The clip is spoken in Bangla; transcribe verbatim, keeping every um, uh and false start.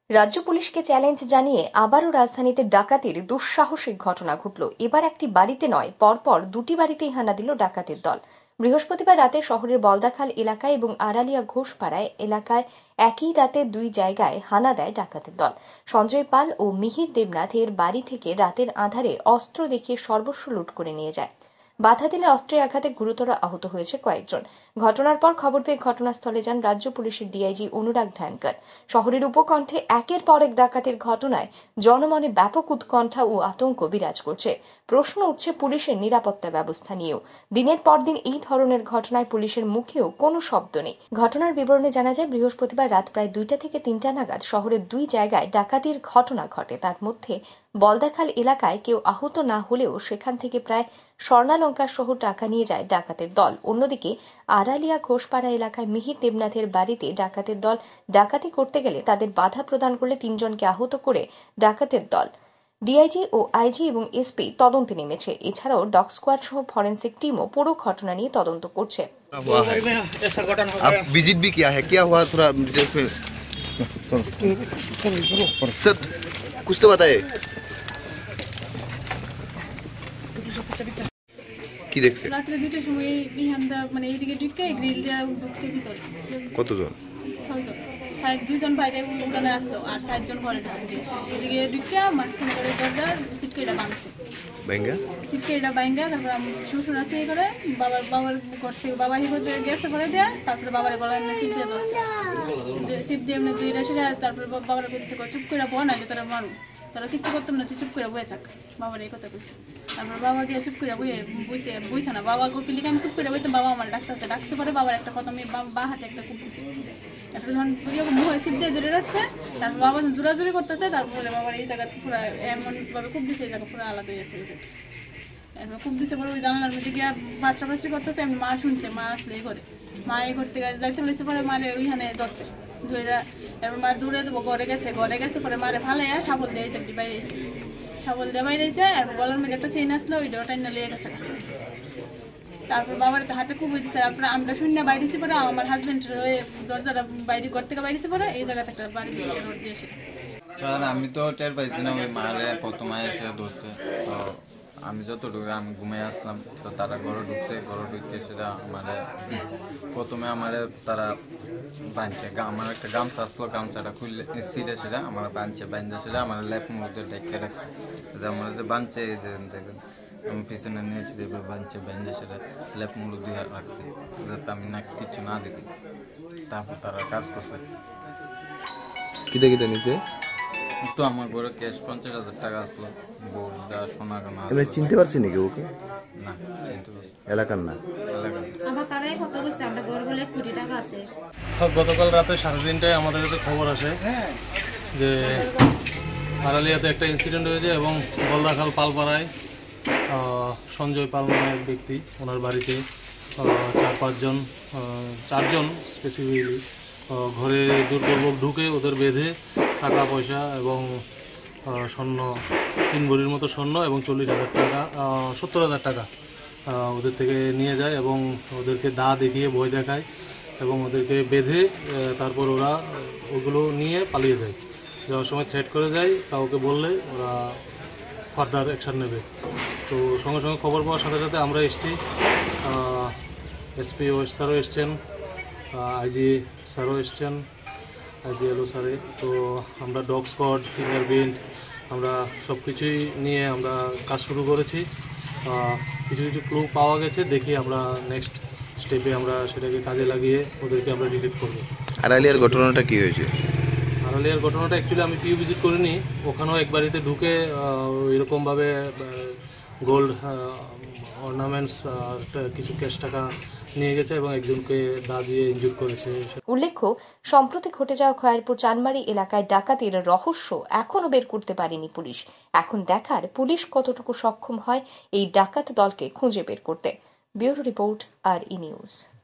রাজ্য পুলিশকে চ্যালেঞ্জ জানিয়ে আবারও রাজধানীতে ডাকাতির দুঃসাহসিক ঘটনা ঘটল। এবার একটি বাড়িতে নয়, পরপর দুটি বাড়িতেই হানা দিল ডাকাতের দল। বৃহস্পতিবার রাতে শহরের বলদাখাল এলাকায় এবং আড়ালিয়া ঘোষপাড়ায় এলাকায় একই রাতে দুই জায়গায় হানা দেয় ডাকাতের দল। সঞ্জয় পাল ও মিহির দেবনাথের বাড়ি থেকে রাতের আঁধারে অস্ত্র দেখিয়ে সর্বস্ব লুট করে নিয়ে যায়। বাধা দিলে অস্ত্রের আঘাতে গুরুতর আহত হয়েছে কয়েকজন। ঘটনার পর খবর পেয়ে ঘটনাস্থলে যান রাজ্য পুলিশের ডিআইজি অনুরাগ ধানকর। শহরের উপকণ্ঠে একের পর এক ডাকাতির ঘটনায় জনমনে ব্যাপক উৎকণ্ঠা ও আতঙ্ক বিরাজ করছে। প্রশ্ন উঠছে পুলিশের নিরাপত্তা ব্যবস্থা নিয়েও। দিনের পর দিন এই ধরনের ঘটনায় পুলিশের মুখেও কোনো শব্দ নেই। ঘটনার বিবরণে জানা যায়, বৃহস্পতিবার রাত প্রায় দুইটা থেকে তিনটা নাগাদ শহরের দুই জায়গায় ডাকাতির ঘটনা ঘটে। তার মধ্যে বলদাখাল এলাকায় কেউ আহত না হলেও সেখান থেকে প্রায় স্বর্ণালঙ্কার সহ টাকা নিয়ে যায় ডাকাতের দল। অন্যদিকে আড়ালিয়া ঘোষপাড়া এলাকায় মিহির দেবনাথের বাড়িতে ডাকাতের দল ডাকাতি করতে গেলে তাদের বাধা প্রদান করলে তিনজনকে আহত করে ডাকাতের দল। ডিআইজি ও আইজি এবং এসপি তদন্তে নেমেছে। এছাড়াও ডগ স্কোয়াড সহ ফরেন্সিক টিমও পুরো ঘটনা নিয়ে তদন্ত করছে। विजिट भी किया है, क्या हुआ थोड़ा डिटेल्स में सर कुछ तो बताइए। কি দেখছে? রাত্রে দুটোর সময় বিহানদা মানে এইদিকে ঢুকে গ্রিল দিয়ে ঢুকছে ভিতরে। কতজন? ছয়জন। সাইড দুইজন বাইরে উঠানে আসলো আর চারজন ঘরে ঢুকছে। এদিকে ঢুকে মাঝখানে করে দরজা সিটকেটা ভাঙছে। বাইঙ্গা? সিটকেটা বাইঙ্গা তারপর শ্বশুর আছে এই করে বাবার বাবার ঘর থেকে বাবা হিসেবে গ্যাসে করে দেয়া, তারপরে বাবার গলায় এমনি চিপ দিয়ে ধরছে। চিপ দিয়ে এমনি দুই রাশি তারপরে বাবার বলছে চুপ করে বো না যে তারা মারু। তারা কিচ্ছু করতাম না, তুই চুপ করে বয়ে থাক। বাবার এই কথা কইছে। তারপর বাবা গিয়ে চুপ করে বইয়ে বুঝতে বুঝছে না। বাবা গোকিলিকে আমি চুপ করে বইতে বাবা আমার ডাকতেছে ডাকতে পারে বাবার একটা কথা আমি বা হাতে একটা খুব দিছি। তারপরে যখন মুখে চিপ দিয়ে ধরে রাখছে, তারপর বাবা জোরাজুরি করতেছে। তারপরে বাবার এই জায়গা পুরো এমনভাবে খুব দিছে, এই জায়গা পুরো আলাদা হয়ে গেছে। এরপর খুব দিছে পরে ওই জানলার মধ্যে গিয়ে বাচ্চা বাচ্চি করতেছে। এমনি মা শুনছে, মা আসলে এই করে মা এই করতে যাইতে লইছে পরে মারে ওইখানে ধরছে ধরে। এরপর মা দূরে দেবো ঘরে গেছে ঘরে গেছে পরে মারে ভালো সাবল দিয়ে চাকরি বাইরে এসে সাবল দিয়ে বাইরে এসে এরপর গলার মধ্যে একটা চেইন আসলো, ওই ডোটা লিয়ে গেছে। তারপর বাবার হাতে খুব হয়ে দিচ্ছে। তারপরে আমরা শূন্য বাইরেছি পরে আমার হাজবেন্ড দরজাটা বাইরে ঘর থেকে বাইরেছি পরে এই জায়গাতে একটা বাড়ি দিচ্ছে রোড দিয়ে এসে। আমি তো টের পাইছি না, ওই মারে প্রথমে এসে ধরছে। তো আমি যতটুকু আমি ঘুমিয়ে আসলাম, তো তারা ঘরে ঢুকছে। ঘরে ঢুকে সেটা আমারে প্রথমে আমারে তারা বাঁধছে। আমার একটা গামছা আসলো, গামছাটা খুললে সিটে সেটা আমার বাঁধছে। বাঁধছে সেটা আমার লেপ মধ্যে ডেকে রাখছে। যে আমার যে বাঁধছে এই যে দেখেন আমি পিছনে নিয়েছি এবার বাঁধছে। বাঁধছে সেটা লেপ মুড়ো দিয়ে রাখছে যাতে আমি না কিছু না দিই। তারপর তারা কাজ করছে। কিতে কিতে নিচে তো আমার ঘরে ক্যাশ পঞ্চাশ হাজার টাকা আসলো, গোল্ড যা সোনা গানা। এমনি চিনতে পারছি নাকি ওকে? না চিনতে পারছি এলাকার না এলাকার। গতকাল রাতে সাড়ে তিনটায় আমাদের কাছে খবর আসে যে আড়ালিয়াতে একটা ইনসিডেন্ট হয়েছে এবং বলদাখাল পালপাড়ায় সঞ্জয় পাল নামের এক ব্যক্তি, ওনার বাড়িতে চার পাঁচজন চারজন স্পেসিফিকলি ঘরে জোরপূর্বক ঢুকে ওদের বেঁধে টাকা পয়সা এবং স্বর্ণ তিন ভরির মতো স্বর্ণ এবং চল্লিশ হাজার টাকা সত্তর হাজার টাকা ওদের থেকে নিয়ে যায় এবং ওদেরকে দা দেখিয়ে ভয় দেখায় এবং ওদেরকে বেঁধে তারপর ওরা ওগুলো নিয়ে পালিয়ে যায়। যাওয়ার সময় থ্রেট করে যায়, কাউকে বললে ওরা ফার্দার অ্যাকশান নেবে। তো সঙ্গে সঙ্গে খবর পাওয়ার সাথে সাথে আমরা এসেছি, এসপি ও স্যারও এসছেন, আইজি স্যারও এসছেন, আইজি এলো স্যারে। তো আমরা ডগ স্কোয়াড, ফিঙ্গারপ্রিন্ট আমরা সব কিছুই নিয়ে আমরা কাজ শুরু করেছি। কিছু কিছু ক্লু পাওয়া গেছে, দেখি আমরা নেক্সট স্টেপে আমরা সেটাকে কাজে লাগিয়ে ওদেরকে আমরা ডিটেক্ট করবো। আড়ালিয়ার ঘটনাটা কি হয়েছে? আড়ালিয়ার ঘটনাটা অ্যাকচুয়ালি আমি পিউ ভিজিট করিনি, ওখানেও এক বাড়িতে ঢুকে এরকমভাবে গোল্ড অর্নামেন্টস কিছু ক্যাশ টাকা নিয়ে গেছে এবং একজনকে দা দিয়ে ইনজুর করেছে। উল্লেখ্য, সম্প্রতি ঘটে যাওয়া খয়েরপুর চানমারি এলাকায় ডাকাতির রহস্য এখনো বের করতে পারেনি পুলিশ। এখন দেখার পুলিশ কতটুকু সক্ষম হয় এই ডাকাত দলকে খুঁজে বের করতে। Bureau report, R E news.